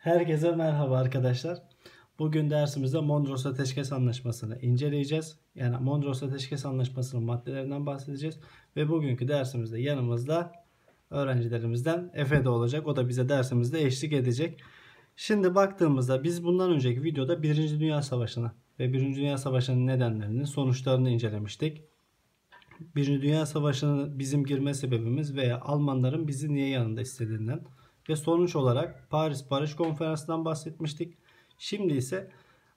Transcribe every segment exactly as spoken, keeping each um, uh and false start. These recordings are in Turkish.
Herkese merhaba arkadaşlar. Bugün dersimizde Mondros Ateşkes Anlaşması'nı inceleyeceğiz. Yani Mondros Ateşkes Anlaşması'nın maddelerinden bahsedeceğiz. Ve bugünkü dersimizde yanımızda öğrencilerimizden Efe de olacak. O da bize dersimizde eşlik edecek. Şimdi baktığımızda biz bundan önceki videoda Birinci Dünya Savaşı'nı ve Birinci Dünya Savaşı'nın nedenlerini, sonuçlarını incelemiştik. Birinci Dünya Savaşı'na bizim girme sebebimiz veya Almanların bizi niye yanında istediğinden ve sonuç olarak Paris Barış Konferansı'ndan bahsetmiştik. Şimdi ise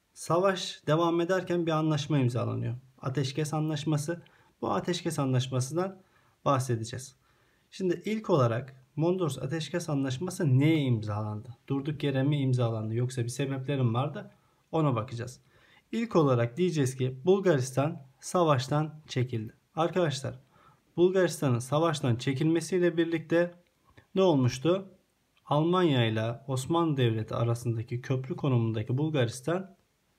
savaş devam ederken bir anlaşma imzalanıyor. Ateşkes Anlaşması. Bu Ateşkes Anlaşması'ndan bahsedeceğiz. Şimdi ilk olarak Mondros Ateşkes Anlaşması neye imzalandı? Durduk yere mi imzalandı yoksa bir sebeplerim vardı? Ona bakacağız. İlk olarak diyeceğiz ki Bulgaristan savaştan çekildi. Arkadaşlar Bulgaristan'ın savaştan çekilmesiyle birlikte ne olmuştu? Almanya ile Osmanlı Devleti arasındaki köprü konumundaki Bulgaristan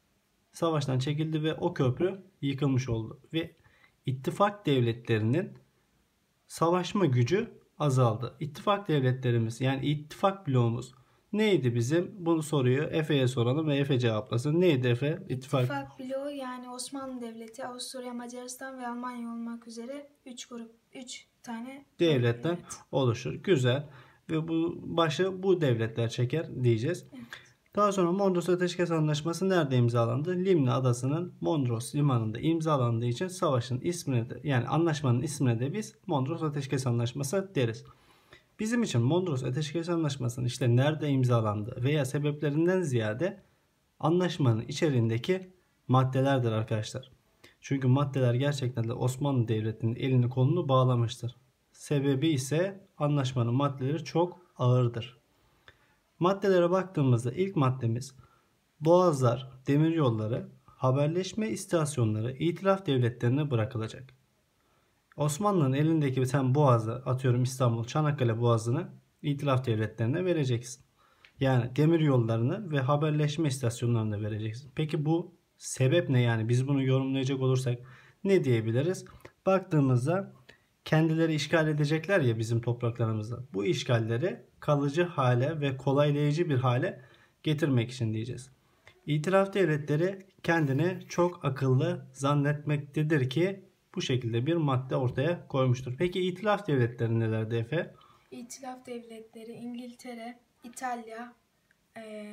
savaştan çekildi ve o köprü yıkılmış oldu. Ve ittifak devletlerinin savaşma gücü azaldı. İttifak devletlerimiz yani ittifak bloğumuz neydi bizim? Bunu soruyu Efe'ye soralım ve Efe cevaplasın. Neydi Efe? İttifak, İttifak bloğu yani Osmanlı Devleti, Avusturya, Macaristan ve Almanya olmak üzere üç grup, üç tane devletten evet. oluşur. Güzel. Ve bu başı bu devletler çeker diyeceğiz. Evet. Daha sonra Mondros Ateşkes Anlaşması nerede imzalandı? Limna Adası'nın Mondros limanında imzalandığı için savaşın ismine de yani anlaşmanın ismine de biz Mondros Ateşkes Anlaşması deriz. Bizim için Mondros Ateşkes Anlaşması'nın işte nerede imzalandığı veya sebeplerinden ziyade anlaşmanın içeriğindeki maddelerdir arkadaşlar. Çünkü maddeler gerçekten de Osmanlı Devleti'nin elini kolunu bağlamıştır. Sebebi ise anlaşmanın maddeleri çok ağırdır. Maddelere baktığımızda ilk maddemiz boğazlar, demiryolları, haberleşme istasyonları itilaf devletlerine bırakılacak. Osmanlı'nın elindeki sen boğazı atıyorum İstanbul, Çanakkale boğazını itilaf devletlerine vereceksin. Yani demir yollarını ve haberleşme istasyonlarını vereceksin. Peki bu sebep ne yani? Biz bunu yorumlayacak olursak ne diyebiliriz? Baktığımızda kendileri işgal edecekler ya bizim topraklarımızda. Bu işgalleri kalıcı hale ve kolaylayıcı bir hale getirmek için diyeceğiz. İtilaf devletleri kendini çok akıllı zannetmektedir ki bu şekilde bir madde ortaya koymuştur. Peki itilaf devletleri nelerdi Efe? İtilaf devletleri İngiltere, İtalya, e,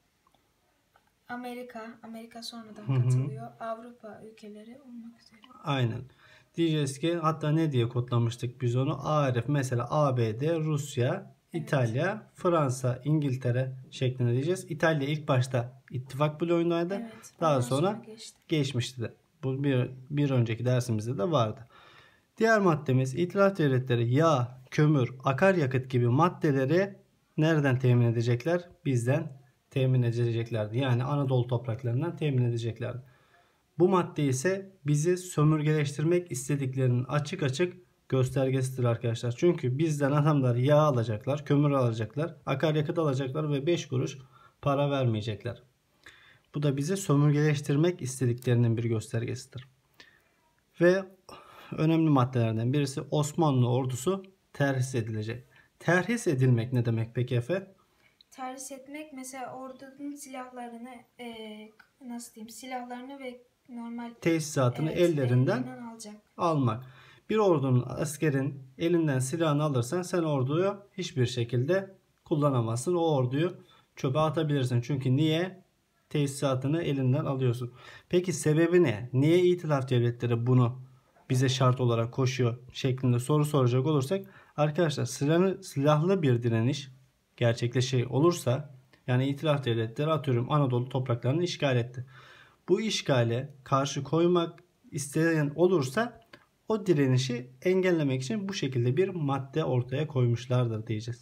Amerika, Amerika sonradan katılıyor. Hı hı. Avrupa ülkeleri olmak üzere. Aynen. Diyeceğiz ki hatta ne diye kodlamıştık biz onu? A R F mesela A B D, Rusya, İtalya, evet. Fransa, İngiltere şeklinde diyeceğiz. İtalya ilk başta ittifak bloğundaydı. Evet, daha sonra, sonra geçti. geçmişti de. Bu bir, bir önceki dersimizde de vardı. Diğer maddemiz itilaf devletleri yağ, kömür, akaryakıt gibi maddeleri nereden temin edecekler? Bizden temin edeceklerdi. Yani Anadolu topraklarından temin edeceklerdi. Bu madde ise bizi sömürgeleştirmek istediklerinin açık açık göstergesidir arkadaşlar. Çünkü bizden adamlar yağ alacaklar, kömür alacaklar, akaryakıt alacaklar ve beş kuruş para vermeyecekler. Bu da bizi sömürgeleştirmek istediklerinin bir göstergesidir. Ve önemli maddelerden birisi Osmanlı ordusu terhis edilecek. Terhis edilmek ne demek peki Efe? Terhis etmek mesela ordunun silahlarını e, nasıl diyeyim silahlarını ve normal tesisatını evet, ellerinden, ellerinden alacak. almak. Bir ordunun askerin elinden silahını alırsan sen orduyu hiçbir şekilde kullanamazsın. O orduyu çöpe atabilirsin. Çünkü niye? Tesisatını elinden alıyorsun. Peki sebebi ne? Niye itilaf devletleri bunu bize şart olarak koşuyor şeklinde soru soracak olursak arkadaşlar silahlı, silahlı bir direniş gerçekleşecek olursa yani itilaf devletleri atıyorum Anadolu topraklarını işgal etti. Bu işgale karşı koymak isteyen olursa o direnişi engellemek için bu şekilde bir madde ortaya koymuşlardır diyeceğiz.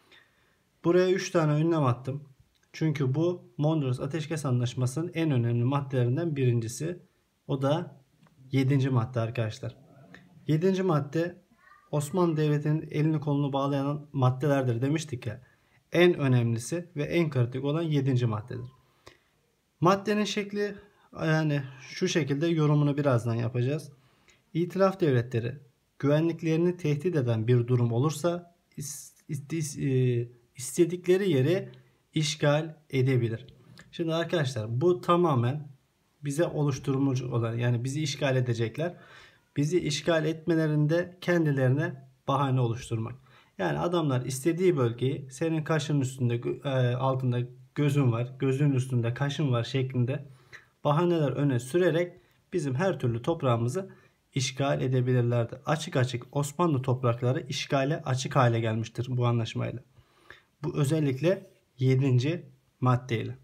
Buraya üç tane ünlem attım. Çünkü bu Mondros Ateşkes Anlaşması'nın en önemli maddelerinden birincisi. O da yedinci madde arkadaşlar. yedinci madde Osmanlı Devleti'nin elini kolunu bağlayan maddelerdir demiştik ya. En önemlisi ve en kritik olan yedinci maddedir. Maddenin şekli yani şu şekilde yorumunu birazdan yapacağız. İtilaf devletleri güvenliklerini tehdit eden bir durum olursa istedikleri yere işgal edebilir. Şimdi arkadaşlar bu tamamen bize oluşturmuş olan, yani bizi işgal edecekler. Bizi işgal etmelerinde kendilerine bahane oluşturmak. Yani adamlar istediği bölgeyi senin kaşın üstünde e, altında gözün var, gözün üstünde kaşın var şeklinde bahaneler öne sürerek bizim her türlü toprağımızı işgal edebilirlerdi. Açık açık Osmanlı toprakları işgale açık hale gelmiştir bu anlaşmayla. Bu özellikle yedinci maddeyle.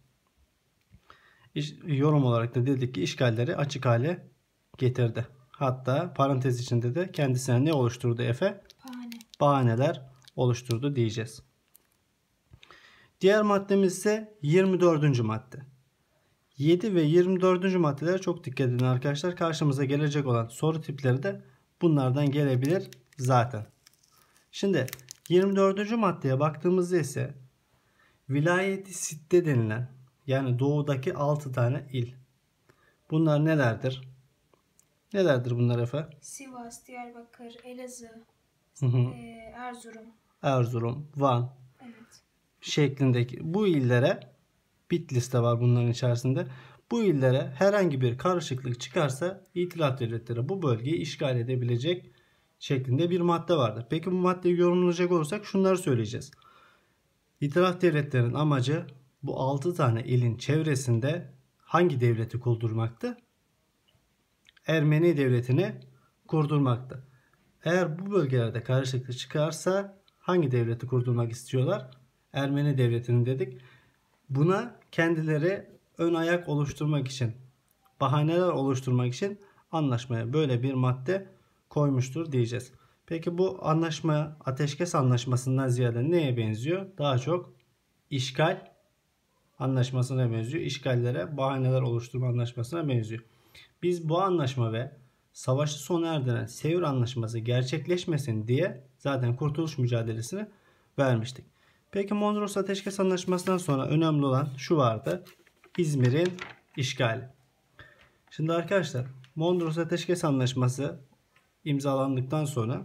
Yorum olarak da dedik ki işgalleri açık hale getirdi. Hatta parantez içinde de kendisine ne oluşturdu Efe? Bahane. Bahaneler oluşturdu diyeceğiz. Diğer maddemiz ise yirmi dördüncü madde. yedi ve yirmi dördüncü maddelere çok dikkat edin arkadaşlar. Karşımıza gelecek olan soru tipleri de bunlardan gelebilir zaten. Şimdi yirmi dördüncü maddeye baktığımızda ise vilayeti sitte denilen, yani doğudaki altı tane il. Bunlar nelerdir? Nelerdir bunlar Efe? Sivas, Diyarbakır, Elazığ, Hı hı. e, Erzurum. Erzurum, Van Evet. şeklindeki bu illere, Bitlis de var bunların içerisinde. Bu illere herhangi bir karışıklık çıkarsa İtilaf devletleri bu bölgeyi işgal edebilecek şeklinde bir madde vardır. Peki bu maddeyi yorumlayacak olursak şunları söyleyeceğiz. İtilaf devletlerinin amacı bu altı tane ilin çevresinde hangi devleti kurdurmaktı? Ermeni devletini kurdurmaktı. Eğer bu bölgelerde karışıklık çıkarsa hangi devleti kurdurmak istiyorlar? Ermeni devletini dedik. Buna kendileri ön ayak oluşturmak için, bahaneler oluşturmak için anlaşmaya böyle bir madde koymuştur diyeceğiz. Peki bu anlaşma ateşkes anlaşmasından ziyade neye benziyor? Daha çok işgal anlaşmasına benziyor. İşgallere bahaneler oluşturma anlaşmasına benziyor. Biz bu anlaşma ve savaşı sona erdiren Sevr Anlaşması gerçekleşmesin diye zaten kurtuluş mücadelesini vermiştik. Peki Mondros Ateşkes Anlaşması'ndan sonra önemli olan şu vardı. İzmir'in işgali. Şimdi arkadaşlar Mondros Ateşkes Anlaşması imzalandıktan sonra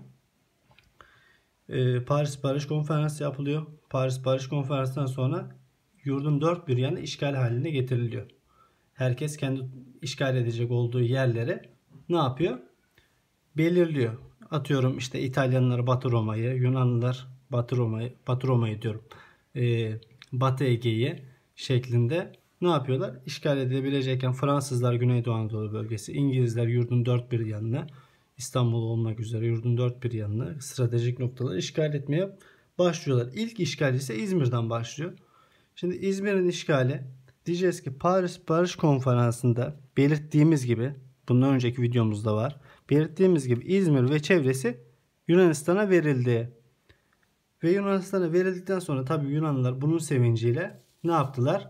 e, Paris Barış Konferansı yapılıyor. Paris Barış Konferansı'ndan sonra yurdun dört bir yanı işgal haline getiriliyor. Herkes kendi işgal edecek olduğu yerleri ne yapıyor? Belirliyor. Atıyorum işte İtalyanlar Batı Roma'yı, Yunanlılar Batı Roma'yı, Batı Roma'yı diyorum. E, Batı Ege'yi şeklinde ne yapıyorlar? İşgal edilebilecekken Fransızlar Güneydoğu Anadolu bölgesi, İngilizler yurdun dört bir yanını, İstanbul olmak üzere yurdun dört bir yanını stratejik noktaları işgal etmeye başlıyorlar. İlk işgal ise İzmir'den başlıyor. Şimdi İzmir'in işgali, diyeceğiz ki Paris Barış Konferansı'nda belirttiğimiz gibi, bundan önceki videomuzda var, belirttiğimiz gibi İzmir ve çevresi Yunanistan'a verildi. Ve Yunanistan'a verildikten sonra tabii Yunanlılar bunun sevinciyle ne yaptılar?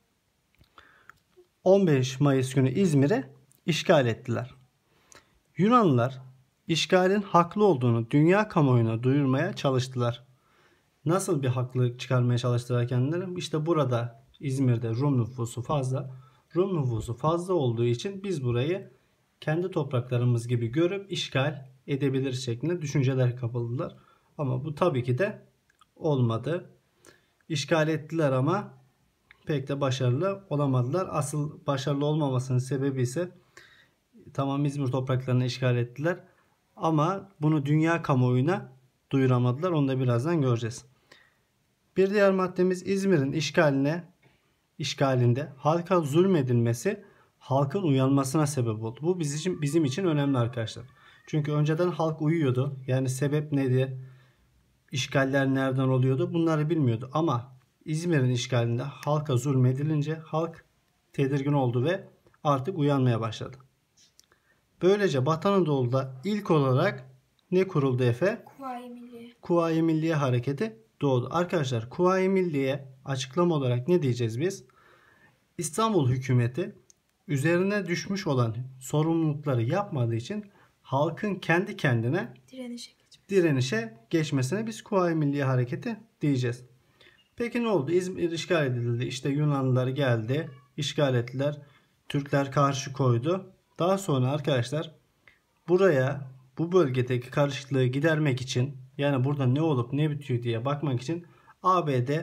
on beş Mayıs günü İzmir'i işgal ettiler. Yunanlılar işgalin haklı olduğunu dünya kamuoyuna duyurmaya çalıştılar. Nasıl bir haklılık çıkarmaya çalıştılar kendileri? İşte burada İzmir'de Rum nüfusu fazla. Rum nüfusu fazla olduğu için biz burayı kendi topraklarımız gibi görüp işgal edebilir şeklinde düşünceler kapıldılar. Ama bu tabii ki de olmadı. İşgal ettiler ama pek de başarılı olamadılar. Asıl başarılı olmamasının sebebi ise tamam İzmir topraklarını işgal ettiler ama bunu dünya kamuoyuna duyuramadılar. Onu da birazdan göreceğiz. Bir diğer maddemiz İzmir'in işgaline işgalinde halka zulmedilmesi halkın uyanmasına sebep oldu. Bu bizim için, bizim için önemli arkadaşlar. Çünkü önceden halk uyuyordu. Yani sebep neydi? İşgaller nereden oluyordu? Bunları bilmiyordu. Ama İzmir'in işgalinde halka zulmedilince halk tedirgin oldu ve artık uyanmaya başladı. Böylece Batı Anadolu'da ilk olarak ne kuruldu Efe? Kuvayi Milliye. Kuvayi Milliye Hareketi doğdu. Arkadaşlar Kuvayi Milliye açıklama olarak ne diyeceğiz biz? İstanbul hükümeti üzerine düşmüş olan sorumlulukları yapmadığı için halkın kendi kendine Direnişe geçmek. direnişe geçmesine biz Kuvayi Milliye Hareketi diyeceğiz. Peki ne oldu? İzmir işgal edildi. İşte Yunanlılar geldi, işgal ettiler. Türkler karşı koydu. Daha sonra arkadaşlar buraya, bu bölgedeki karışıklığı gidermek için, yani burada ne olup ne bitiyor diye bakmak için A B D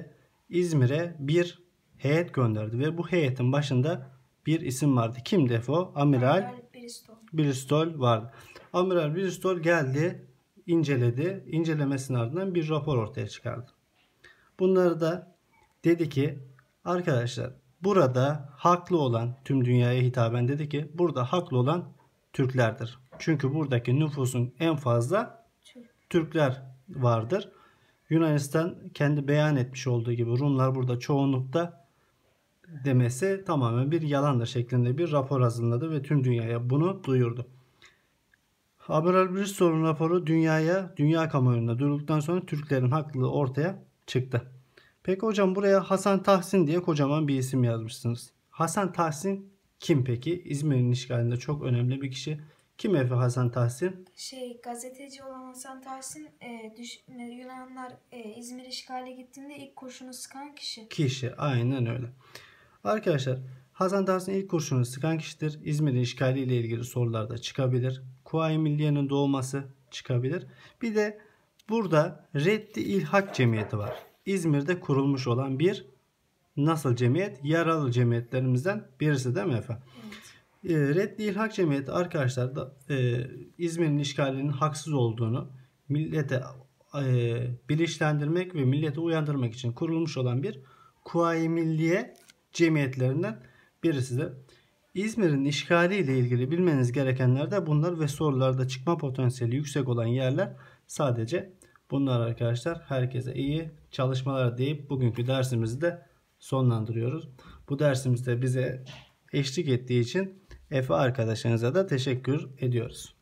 İzmir'e bir heyet gönderdi ve bu heyetin başında bir isim vardı. Kimdi Efe o? Amiral Amiral Bristol. Bristol vardı. Amiral Bristol geldi, inceledi. İncelemesinin ardından bir rapor ortaya çıkardı. Bunları da dedi ki arkadaşlar, burada haklı olan, tüm dünyaya hitaben dedi ki burada haklı olan Türklerdir. Çünkü buradaki nüfusun en fazla Türk. Türkler vardır. Yunanistan kendi beyan etmiş olduğu gibi Rumlar burada çoğunlukta demesi tamamen bir yalandır şeklinde bir rapor hazırladı ve tüm dünyaya bunu duyurdu. Amiral Bristol'un raporu dünyaya, dünya kamuoyunda duyurulduktan sonra Türklerin haklılığı ortaya çıktı. Peki hocam, buraya Hasan Tahsin diye kocaman bir isim yazmışsınız. Hasan Tahsin kim peki? İzmir'in işgalinde çok önemli bir kişi. Kim Efe Hasan Tahsin? Şey gazeteci olan Hasan Tahsin e, düş, Yunanlar e, İzmir işgali gittiğinde ilk kurşunu sıkan kişi. Kişi, aynen öyle. Arkadaşlar, Hasan Tahsin ilk kurşunu sıkan kişidir. İzmir'in işgali ile ilgili sorular da çıkabilir. Kuvayi Milliye'nin doğması çıkabilir. Bir de burada Reddi İlhak Cemiyeti var. İzmir'de kurulmuş olan bir nasıl cemiyet? Yaralı cemiyetlerimizden birisi değil mi efendim? Evet. Reddi İlhak Cemiyeti arkadaşlar da e, İzmir'in işgalinin haksız olduğunu millete e, bilinçlendirmek ve milleti uyandırmak için kurulmuş olan bir Kuvayi Milliye cemiyetlerinden birisidir. İzmir'in işgali ile ilgili bilmeniz gerekenler de bunlar ve sorularda çıkma potansiyeli yüksek olan yerler sadece bunlar arkadaşlar. Herkese iyi çalışmalar deyip bugünkü dersimizi de sonlandırıyoruz. Bu dersimizde bize eşlik ettiği için Efe arkadaşınıza da teşekkür ediyoruz.